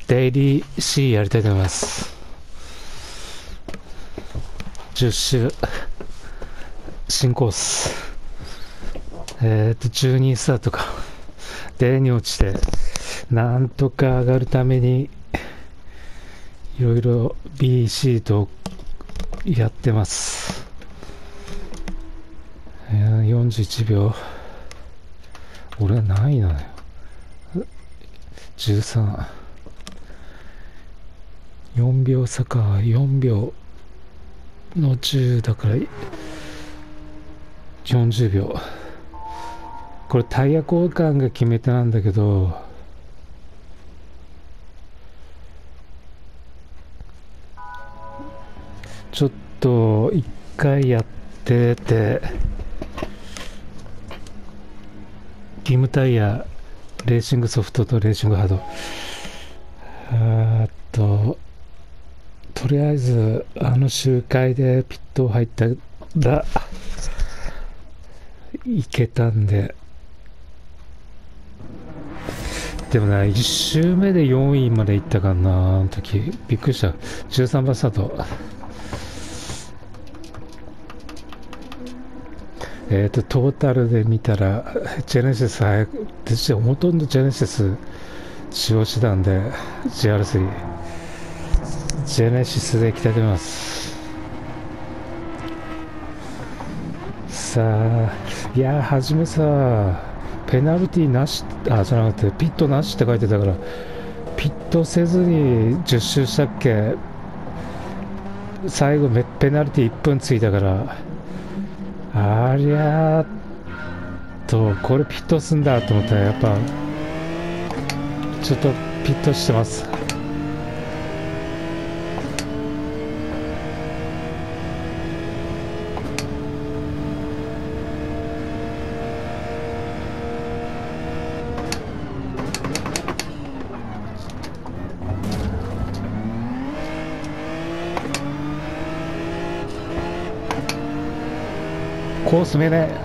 デイリー C やりたいと思います。10周新コース、12スタートかデーに落ちてなんとか上がるためにいろいろ BC とやってます。41秒、俺は何位なのよ。13、4秒差か。4秒の10だから40秒。これタイヤ交換が決め手なんだけど、ちょっと一回やってて、ギムタイヤ、レーシングソフトとレーシングハード、とりあえずあの周回でピット入ったらいけたんで、でもな、1周目で4位まで行ったからな、あの時びっくりした。13番スタート。トータルで見たらジェネシス早く、ほとんどジェネシス使用してたんで GR3 ジェネシスでいきたいと思います。さあ、いや初めさ、ペナルティなし、じゃなくてピットなしって書いてたから、ピットせずに10周したっけ。最後ペナルティ1分ついたから、ありゃーと、これピットすんだと思ったら、やっぱちょっとピットしてます。コース目ね。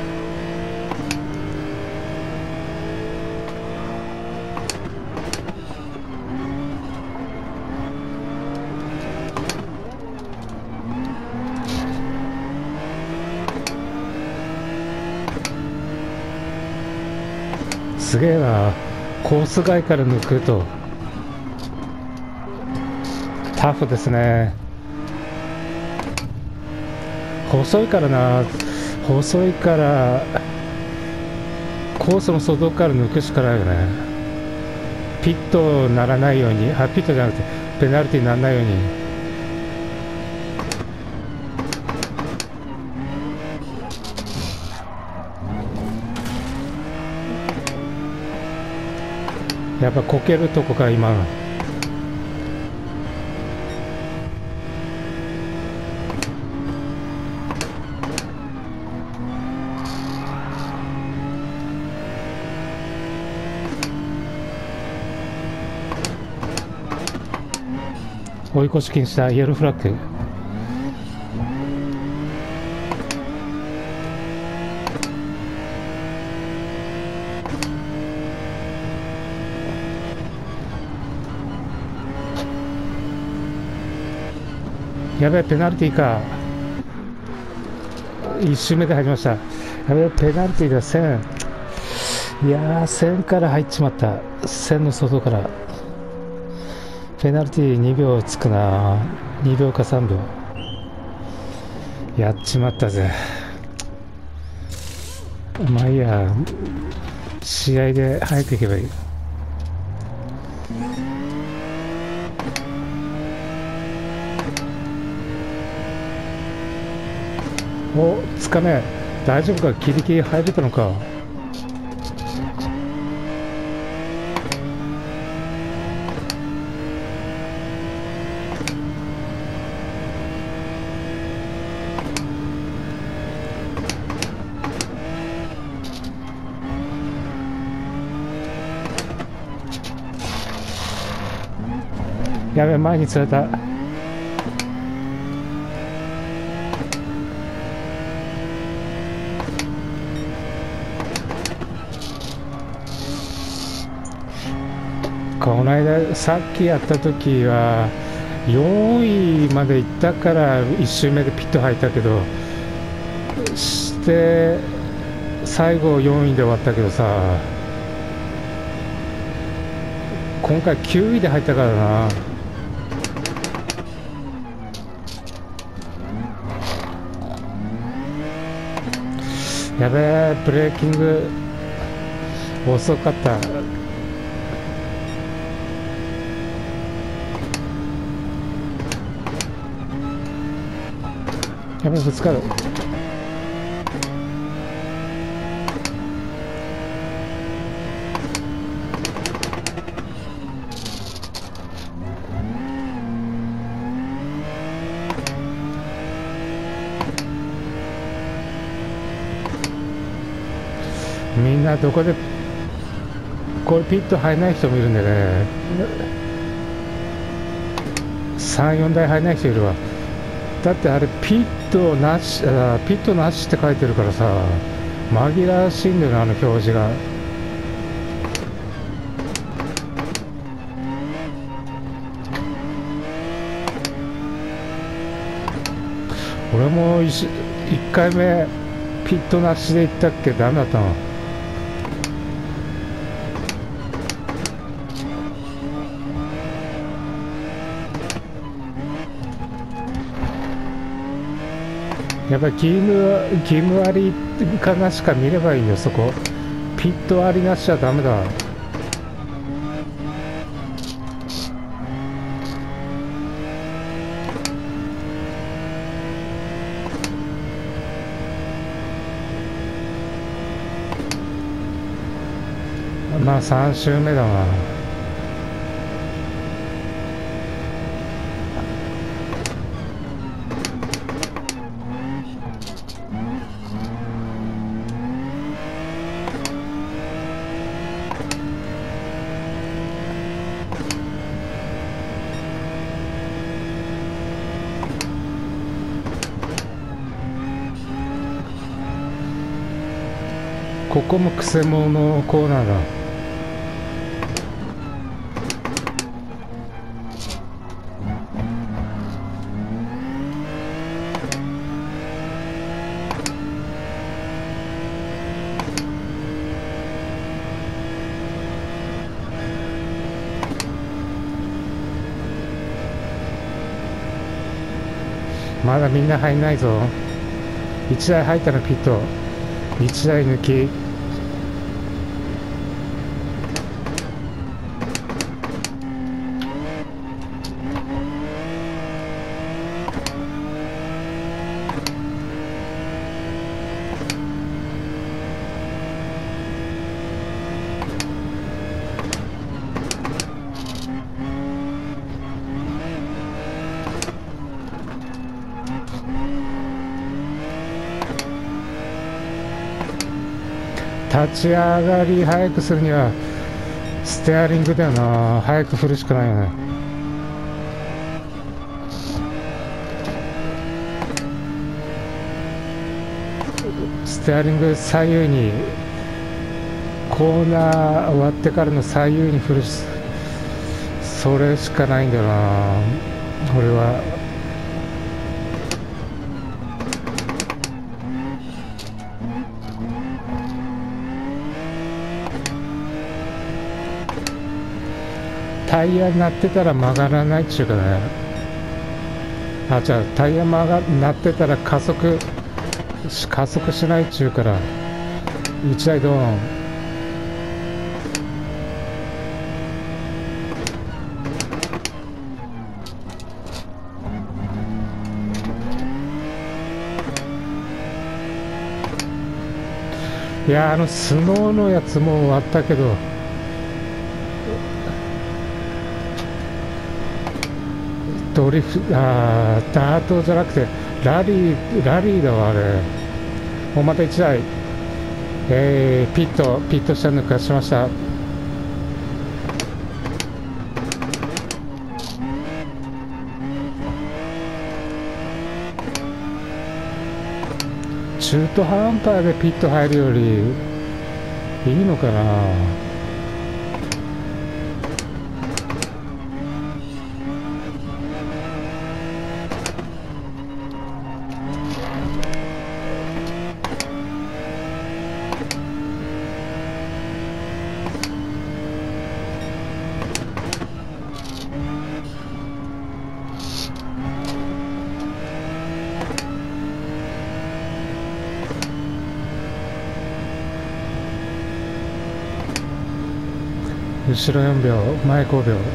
すげえな、コース外から抜くとタフですね。細いからな、細いからコースの外から抜くしかないよね。ピットならないように、ピットじゃなくてペナルティにならないように。やっぱこけるとこから今の追い越し禁止だ。イエローフラッグ。やべえ、ペナルティーか。1周目で入りました。やべえ、ペナルティーが1000。いやー、1000から入っちまった。1000の外からペナルティー2秒つくな。2秒か3秒やっちまったぜ。まあいいや、試合で早く行けばいい。お、つかめ。大丈夫か。ギリギリ入れたのか。やべえ、前に釣れた。 この間さっきやった時は4位まで行ったから1周目でピット入ったけど、して最後4位で終わったけどさ、今回9位で入ったからな。やべえ、ブレーキング遅かった。やべえ、ぶつかる。みんなどこでこれピット入らない人もいるんでね、3、4台入らない人いるわ。だってあれピットなし、ピットなしって書いてるからさ、紛らわしいんだよな、あの表示が。俺も1回目ピットなしで行ったっけ、ダメだったの。やっぱり義務ありかなしか見ればいいんだよ、そこ。ピットありなしはダメだ。まあ3周目だな。ここもくせ者のコーナーだ。まだみんな入んないぞ。1台入ったらピット、1台抜き。立ち上がり早くするにはステアリングだよな。早く振るしかないよね。ステアリング左右に、コーナー終わってからの左右に振るし、それしかないんだよな俺は。タイヤになってたら曲がらないっちゅうかね。じゃあタイヤなってたら加速しないっちゅうから、1台ドーン。いやスノーのやつも終わったけど、ダートじゃなくてラリーだわあれ。また1台、ピットした抜かしました。中途半端でピット入るよりいいのかな。 後ろ4秒、前5秒。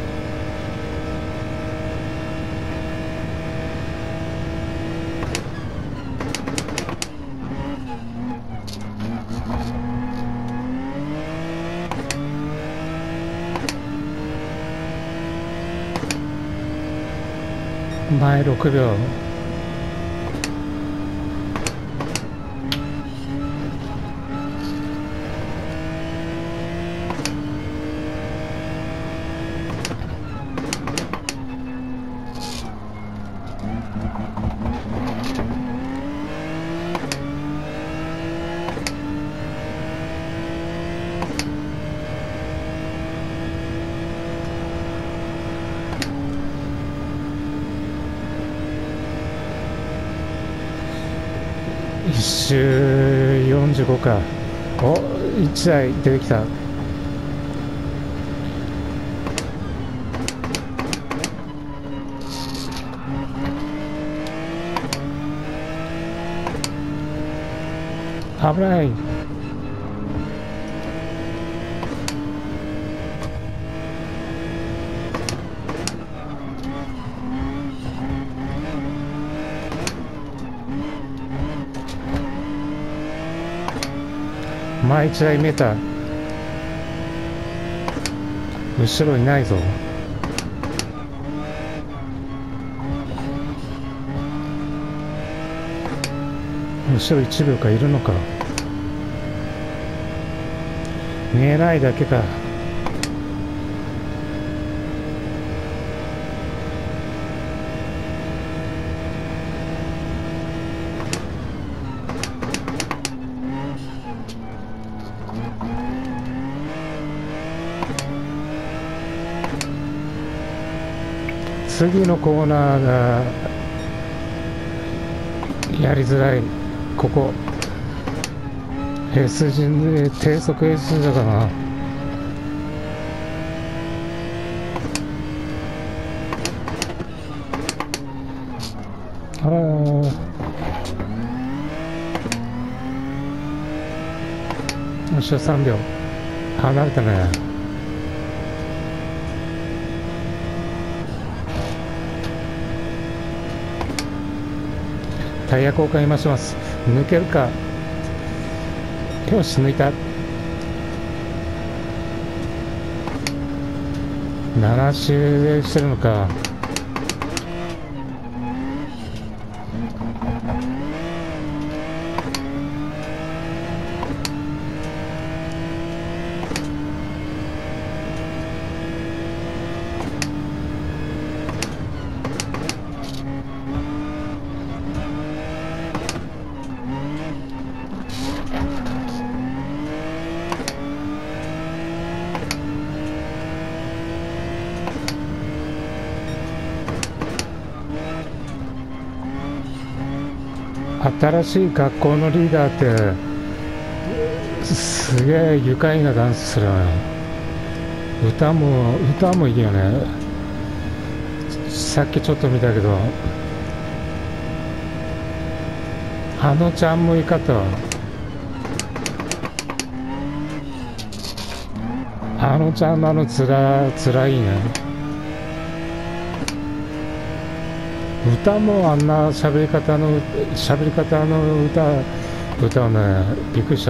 前6秒。1周45か。お、1台出てきた。危ない。前1台見えた。後ろいないぞ。後ろ1秒かいるのか。見えないだけか。次のコーナーがやりづらい。ここ S 字で低速 S 字だかな。あらー、よっしゃ、3秒離れたね。タイヤ交換今します。抜けるか。よし、抜いた。7周でしてるのか。新しい学校のリーダーってすげえ愉快なダンスする。歌もいいよね。さっきちょっと見たけど、あのちゃんもいいかったわ。あのちゃんのつらいいね。歌もあんな喋り方の歌をね、びっくりした。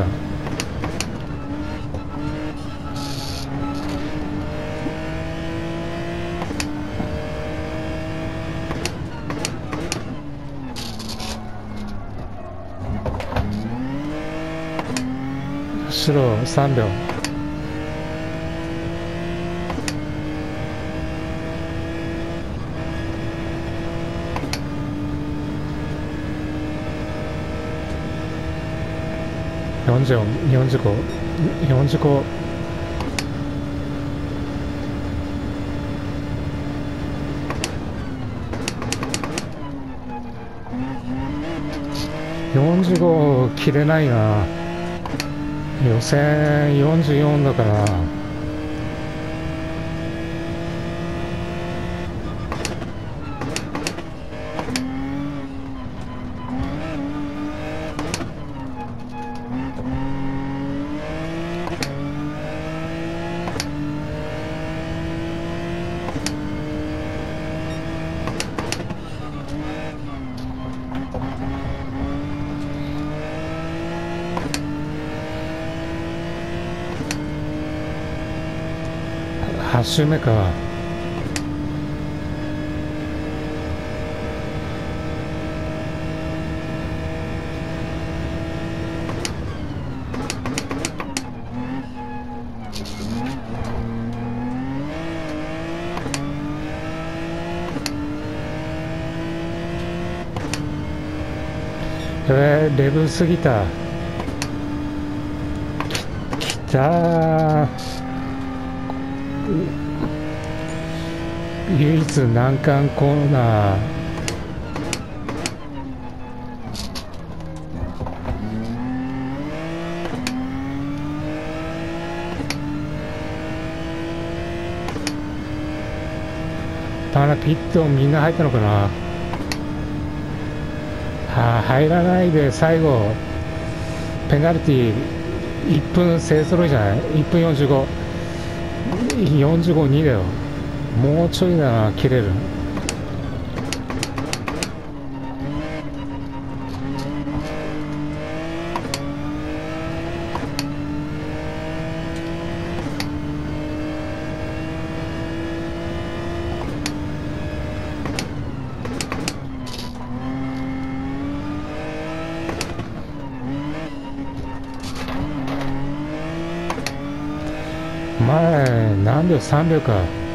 後ろ3秒。44、45、45。45切れないな。予選44だから。 8周目か。レブ過ぎた。きたー。唯一難関コーナー。まだピットみんな入ったのかな。入らないで最後ペナルティ1分勢ぞろいじゃない。1分45、45、2だよ。もうちょいだな、切れる。前何秒、3秒か。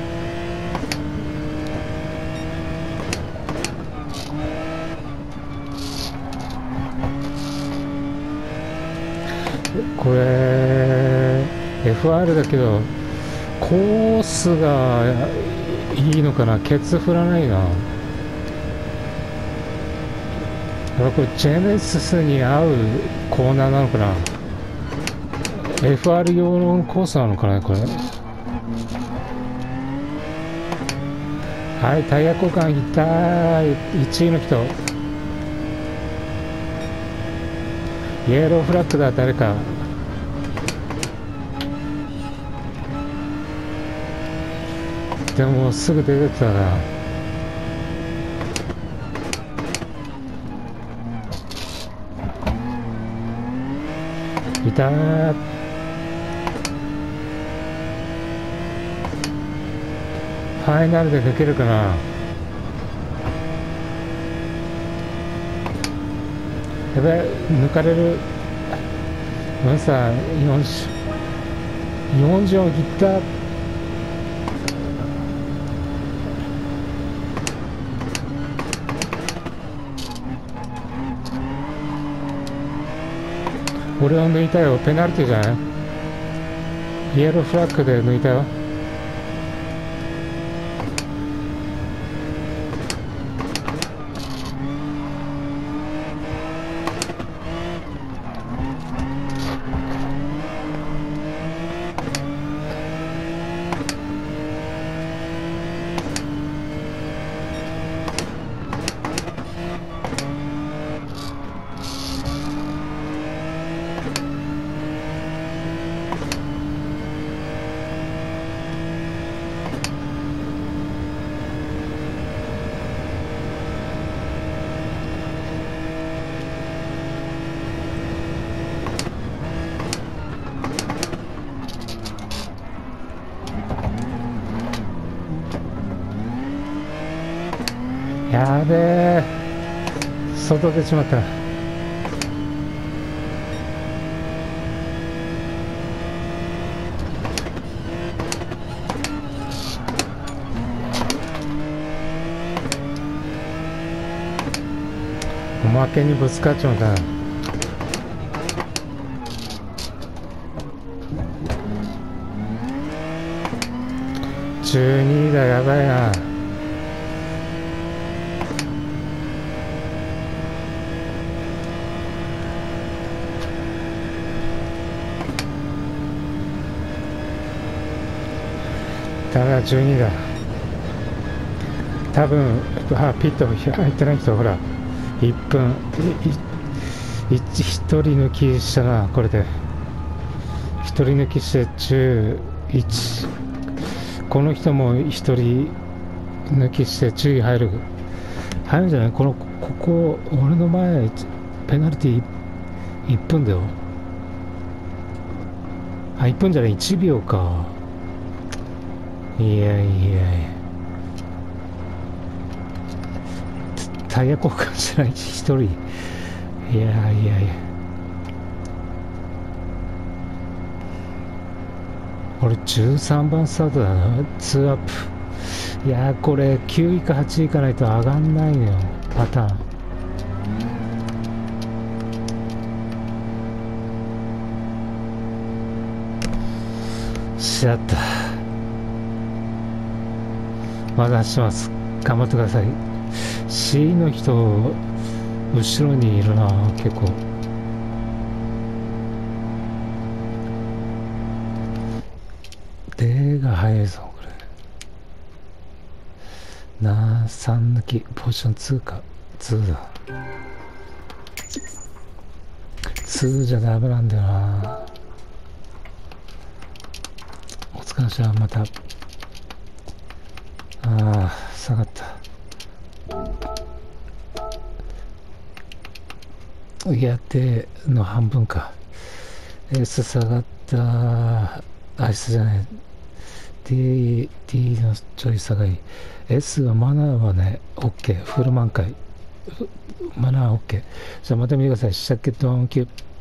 これ FR だけどコースがいいのかな。ケツ振らないな。これジェネシスに合うコーナーなのかな。FR 用のコースなのかなこれ。はい、タイヤ交換いったい。1位の人イエローフラッグだ。誰かでもすぐ出てたな。いたー。ファイナルで抜けるかな。やべ、抜かれる。うんさ、40を切った。俺を抜いたよ。ペナルティじゃない。イエローフラッグで抜いたよ。やべえ、外出ちまった。おまけにぶつかっちまった。12位だ。やばいな。だから12だ。多分ピット入ってない人ほら1分1人抜きしたな。これで1人抜きして11。この人も1人抜きして10位入るんじゃない。ここ俺の前ペナルティ1分だよ。1分じゃない、1秒か。 いやいやいや、タイヤ交換しない一人。いやいやいや、俺13番スタートだな、2アップ。いやー、これ9位か8位かないと上がんないのよ、パターン。しあった。まだ走ってます。頑張ってください。C の人、後ろにいるな、結構。D が速いぞ、これ。3抜き、ポジション2か。2だ。2じゃダメなんだよな。お疲れ様、また。ああ、下がった。いや、D の半分か。S 下がった。あいつじゃない。D のちょい下がり。S はマナーはね、OK。フル満開。マナー OK。じゃあまた見てください。シャッケットオンキュー。